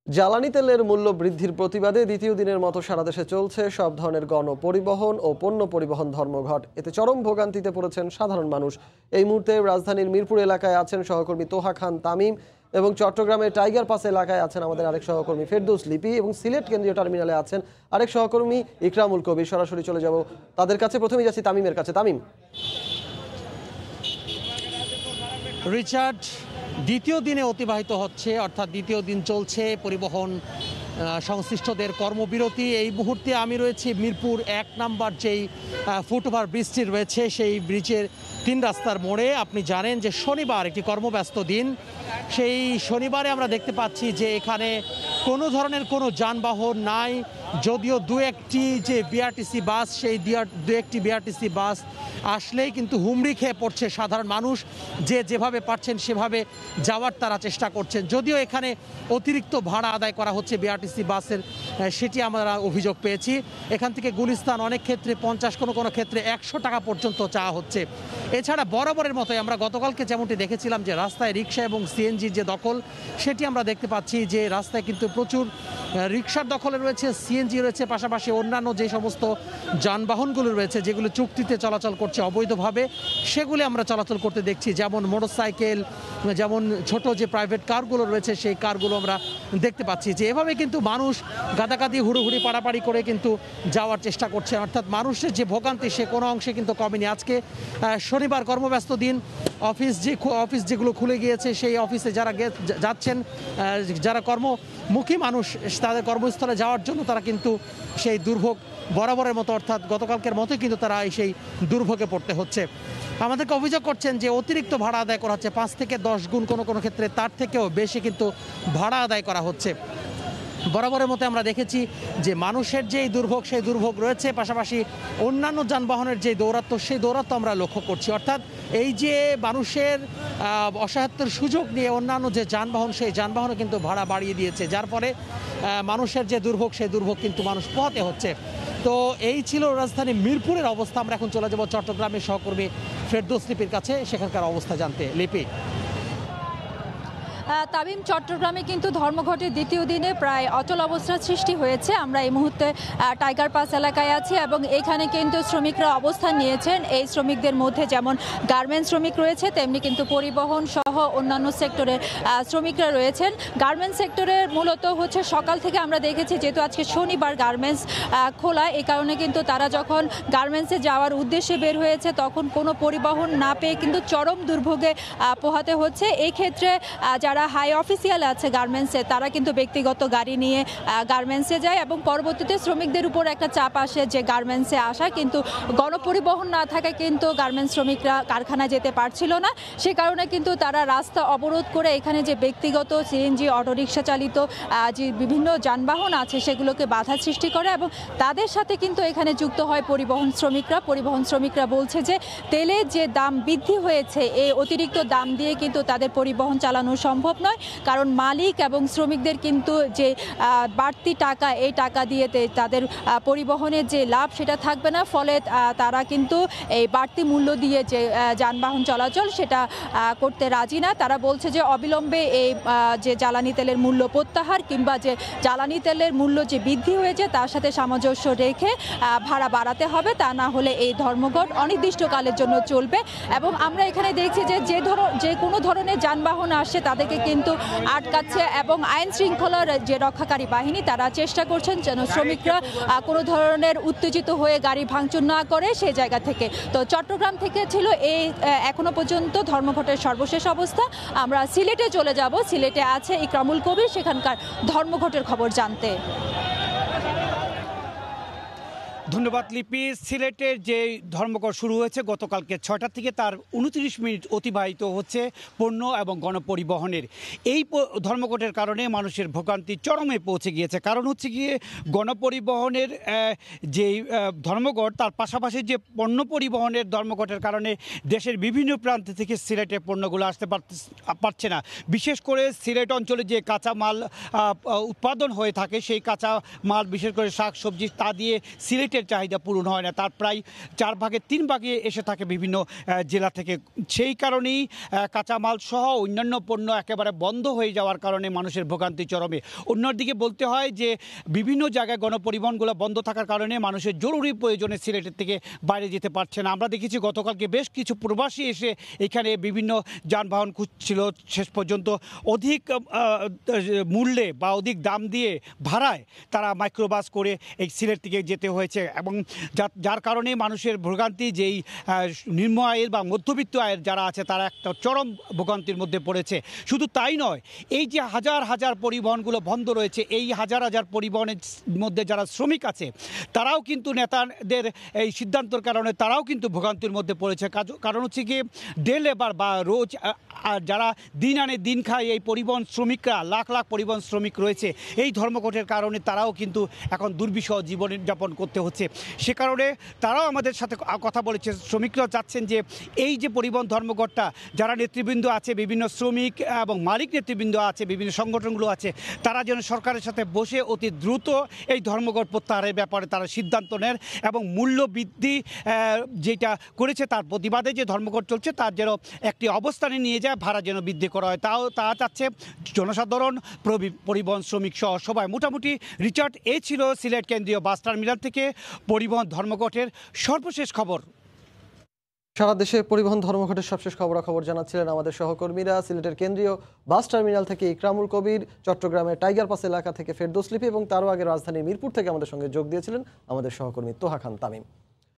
জ্বালানি তেলের মূল্য বৃদ্ধির প্রতিবাদে দ্বিতীয় দিনের মতো সারা দেশে চলছে সব ধরনের গণপরিবহন ও পণ্য পরিবহন ধর্মঘট। এতে চরম ভোগান্তিতে পড়েছেন সাধারণ মানুষ। এই মুহূর্তে রাজধানীর মিরপুর এলাকায় আছেন সহকর্মী তোহা খান তামিম এবং চট্টগ্রামের টাইগার পাস এলাকায় আছেন আমাদের আরেক সহকর্মী ফেরদৌস লিপি এবং সিলেট কেন্দ্রীয় টার্মিনালে আছেন আরেক সহকর্মী ইকরামুল কবির। সরাসরি চলে যাব তাদের কাছে। প্রথমেই যাচ্ছি তামিমের কাছে। তামিম, রিচার্ড, দ্বিতীয় দিনে অতিবাহিত হচ্ছে, অর্থাৎ দ্বিতীয় দিন চলছে পরিবহন সংশ্লিষ্টদের কর্মবিরতি। এই মুহূর্তে আমি রয়েছি মিরপুর ১ নম্বর যেই ফুটওভার ব্রিজটি রয়েছে সেই ব্রিজের ৩ রাস্তার মোড়ে। আপনি জানেন যে শনিবার একটি কর্মব্যস্ত দিন। সেই শনিবারে আমরা দেখতে পাচ্ছি যে এখানে কোনো ধরনের কোনো যানবাহন নাই, যদিও দু একটি যে বিআরটিসি বাস, সেই দু একটি বিআরটিসি বাস আসলেই কিন্তু হুমড়ি খেয়ে পড়ছে সাধারণ মানুষ। যেভাবে পারছেন সেভাবে যাওয়ার তারা চেষ্টা করছেন, যদিও এখানে অতিরিক্ত ভাড়া আদায় করা হচ্ছে বিআরটিসি বাসের, সেটি আমরা অভিযোগ পেয়েছি। এখান থেকে গুলিস্তান অনেক ক্ষেত্রে 50, কোনো ক্ষেত্রে 100 টাকা পর্যন্ত চাওয়া হচ্ছে। এছাড়া বরাবরের মতোই আমরা গতকালকে যেমনটি দেখেছিলাম যে রাস্তায় রিক্সা এবং সিএনজির যে দখল, সেটি আমরা দেখতে পাচ্ছি যে রাস্তায় কিন্তু প্রচুর রিক্সার দখলে রয়েছে, সিএনজি রয়েছে, পাশাপাশি অন্যান্য যে সমস্ত যানবাহনগুলো রয়েছে যেগুলো চুক্তিতে চলাচল করছে অবৈধভাবে, সেগুলি আমরা চলাচল করতে দেখছি। যেমন মোটরসাইকেল, যেমন ছোট যে প্রাইভেট কারগুলো রয়েছে সেই কারগুলো আমরা দেখতে পাচ্ছি যে এভাবে কিন্তু মানুষ গাদাগাদি হুড়োহুড়ি পাড়াপাড়ি করে কিন্তু যাওয়ার চেষ্টা করছে। অর্থাৎ মানুষের যে ভোগান্তি সে কোনো অংশে কিন্তু কমেনি। আজকে শনিবার কর্মব্যস্ত দিন, অফিস যেগুলো খুলে গিয়েছে সেই অফিসে যারা যাচ্ছেন, যারা কর্মমুখী মানুষ তাদের কর্মস্থলে যাওয়ার জন্য তারা কিন্তু সেই দুর্ভোগ বরাবরের মতো অর্থাৎ গতকালকের মতোই কিন্তু তারা সেই দুর্ভোগে পড়তে হচ্ছে। আমাদেরকে অভিযোগ করছেন যে অতিরিক্ত ভাড়া আদায় করা হচ্ছে, 5 থেকে 10 গুণ, কোনো ক্ষেত্রে তার থেকেও বেশি কিন্তু ভাড়া আদায় করা হচ্ছে। বরাবরের মতো আমরা দেখেছি যে মানুষের যেই দুর্ভোগ সেই দুর্ভোগ রয়েছে, পাশাপাশি অন্যান্য যানবাহনের যে দৌরাত্ম্য সেই দৌরাত্ম্য আমরা লক্ষ্য করছি। অর্থাৎ এই যে মানুষের অসহায়ত্বের সুযোগ নিয়ে অন্যান্য যে যানবাহন সেই যানবাহনও কিন্তু ভাড়া বাড়িয়ে দিয়েছে, যার ফলে মানুষের যে দুর্ভোগ সেই দুর্ভোগ কিন্তু মানুষ পোহাতে হচ্ছে। তো এই ছিল রাজধানী মিরপুরের অবস্থা। আমরা এখন চলে যাব চট্টগ্রামের সহকর্মী ফেরদৌস লিপির কাছে সেখানকার অবস্থা জানতে। লিপি। তামিম, চট্টগ্রামে কিন্তু ধর্মঘটের দ্বিতীয় দিনে প্রায় অচল অবস্থার সৃষ্টি হয়েছে। আমরা এই মুহূর্তে টাইগার পাস এলাকায় আছি এবং এখানে কিন্তু শ্রমিকরা অবস্থান নিয়েছেন। এই শ্রমিকদের মধ্যে যেমন গার্মেন্টস শ্রমিক রয়েছে, তেমনি কিন্তু পরিবহন সহ অন্যান্য সেক্টরের শ্রমিকরা রয়েছেন। গার্মেন্টস সেক্টরের মূলত হচ্ছে সকাল থেকে আমরা দেখেছি, যেহেতু আজকে শনিবার গার্মেন্টস খোলা, এই কারণে কিন্তু তারা যখন গার্মেন্টসে যাওয়ার উদ্দেশ্যে বের হয়েছে তখন কোনো পরিবহন না পেয়ে কিন্তু চরম দুর্ভোগে পোহাতে হচ্ছে। এই ক্ষেত্রে যারা হাই অফিসিয়াল আছে গার্মেন্টসে তারা কিন্তু ব্যক্তিগত গাড়ি নিয়ে গার্মেন্টসে যায় এবং পরবর্তীতে শ্রমিকদের উপর একটা চাপ আসে যে গার্মেন্টসে আসা, কিন্তু গণপরিবহন না থাকায় কিন্তু গার্মেন্টস শ্রমিকরা কারখানায় যেতে পারছিল না। সে কারণে কিন্তু তারা রাস্তা অবরোধ করে এখানে যে ব্যক্তিগত সিএনজি, অটোরিকশা চালিত যে বিভিন্ন যানবাহন আছে সেগুলোকে বাধা সৃষ্টি করে এবং তাদের সাথে কিন্তু এখানে যুক্ত হয় পরিবহন শ্রমিকরা। পরিবহন শ্রমিকরা বলছে যে তেলের যে দাম বৃদ্ধি হয়েছে, এই অতিরিক্ত দাম দিয়ে কিন্তু তাদের পরিবহন চালানো সম্ভব নয়, কারণ মালিক এবং শ্রমিকদের কিন্তু যে বাড়তি টাকা, এই টাকা দিয়ে তাদের পরিবহনের যে লাভ সেটা থাকবে না। ফলে তারা কিন্তু এই বাড়তি মূল্য দিয়ে যে যানবাহন চলাচল সেটা করতে রাজি না। তারা বলছে যে অবিলম্বে এই যে জ্বালানি তেলের মূল্য প্রত্যাহার কিংবা যে জ্বালানি তেলের মূল্য যে বৃদ্ধি হয়েছে তার সাথে সামঞ্জস্য রেখে ভাড়া বাড়াতে হবে, তা না হলে এই ধর্মঘট অনির্দিষ্টকালের জন্য চলবে। এবং আমরা এখানে দেখছি যে কোনো ধরনের যানবাহন আসছে তাদেরকে কিন্তু আটকাচ্ছে এবং আইন শৃঙ্খলার যে রক্ষাকারী বাহিনী তারা চেষ্টা করছেন যেন শ্রমিকরা কোনো ধরনের উত্তেজিত হয়ে গাড়ি ভাঙচুর না করে সেই জায়গা থেকে। তো চট্টগ্রাম থেকে ছিল এই এখনো পর্যন্ত ধর্মঘটের সর্বশেষ অবস্থা। আমরা সিলেটে চলে যাব। সিলেটে আছে ইকরামুল কবির, সেখানকার ধর্মঘটের খবর জানতে। ধন্যবাদ লিপি। সিলেটের যে ধর্মঘট শুরু হয়েছে গতকালকে 6টা থেকে তার 29 মিনিট অতিবাহিত হচ্ছে পণ্য এবং গণপরিবহনের। এই ধর্মঘটের কারণে মানুষের ভোগান্তি চরমে পৌঁছে গিয়েছে। কারণ হচ্ছে গিয়ে গণপরিবহনের যে ধর্মঘট, তার পাশাপাশি যে পণ্য পরিবহনের ধর্মঘটের কারণে দেশের বিভিন্ন প্রান্ত থেকে সিলেটের পণ্যগুলো আসতে পারছে না। বিশেষ করে সিলেট অঞ্চলে যে কাঁচা মাল উৎপাদন হয়ে থাকে সেই কাঁচা মাল, বিশেষ করে শাক সবজি, তা দিয়ে সিলেটে শ্রমিকের চাহিদা পূরণ হয় না, তার প্রায় 4 ভাগে 3 ভাগে এসে থাকে বিভিন্ন জেলা থেকে। সেই কারণেই কাঁচামাল সহ অন্যান্য পণ্য একেবারে বন্ধ হয়ে যাওয়ার কারণে মানুষের ভোগান্তি চরমে। অন্যদিকে বলতে হয় যে বিভিন্ন জায়গায় গণপরিবহনগুলো বন্ধ থাকার কারণে মানুষের জরুরি প্রয়োজনে সিলেটের থেকে বাইরে যেতে পারছে না। আমরা দেখেছি গতকালকে বেশ কিছু প্রবাসী এসে এখানে বিভিন্ন যানবাহন খুঁজছিল, শেষ পর্যন্ত অধিক মূল্যে বা অধিক দাম দিয়ে ভাড়ায় তারা মাইক্রোবাস করে এই সিলেট থেকে যেতে হয়েছে, এবং যার কারণে মানুষের ভোগান্তি, যেই নিম্ন আয়ের বা মধ্যবিত্ত আয়ের যারা আছে তারা একটা চরম ভোগান্তির মধ্যে পড়েছে। শুধু তাই নয়, এই যে হাজার হাজার পরিবহনগুলো বন্ধ রয়েছে, এই হাজার হাজার পরিবহনের মধ্যে যারা শ্রমিক আছে তারাও কিন্তু নেতাদের এই সিদ্ধান্তের কারণে তারাও কিন্তু ভোগান্তির মধ্যে পড়েছে। কারণ হচ্ছে কি, ডে লেবার বা রোজ যারা দিন আনে দিন খায় এই পরিবহন শ্রমিকরা, লাখ লাখ পরিবহন শ্রমিক রয়েছে, এই ধর্মঘটের কারণে তারাও কিন্তু এখন দুর্বিষহ জীবনযাপন করতে হচ্ছে। সে কারণে তারাও আমাদের সাথে কথা বলেছে। শ্রমিকরাও চাচ্ছেন যে এই যে পরিবহন ধর্মঘটটা, যারা নেতৃবৃন্দ আছে, বিভিন্ন শ্রমিক এবং মালিক নেতৃবৃন্দ আছে, বিভিন্ন সংগঠনগুলো আছে, তারা যেন সরকারের সাথে বসে অতি দ্রুত এই ধর্মঘট প্রত্যাহারের ব্যাপারে তারা সিদ্ধান্ত নেন, এবং মূল্য বৃদ্ধি যেটা করেছে তার প্রতিবাদে যে ধর্মঘট চলছে তার যেন একটি অবস্থানে নিয়ে যায়, ভাড়া যেন বৃদ্ধি করা হয়, তা চাচ্ছে জনসাধারণ, পরিবহন শ্রমিক সহ সবাই। মোটামুটি রিচার্ড, ছিল সিলেট কেন্দ্রীয় বাস টার্মিনাল থেকে পরিবহন ধর্মঘটের সর্বশেষ খবর। সারা দেশে পরিবহন ধর্মঘটের সবশেষ খবরাখবর জানাচ্ছিলেন আমাদের সহকর্মীরা। সিলেটের কেন্দ্রীয় বাস টার্মিনাল থেকে ইকরামুল কবির, চট্টগ্রামের টাইগার পাস এলাকা থেকে ফেরদৌস লিপি এবং তারও আগে রাজধানীর মিরপুর থেকে আমাদের সঙ্গে যোগ দিয়েছিলেন আমাদের সহকর্মী তোহা খান তামিম।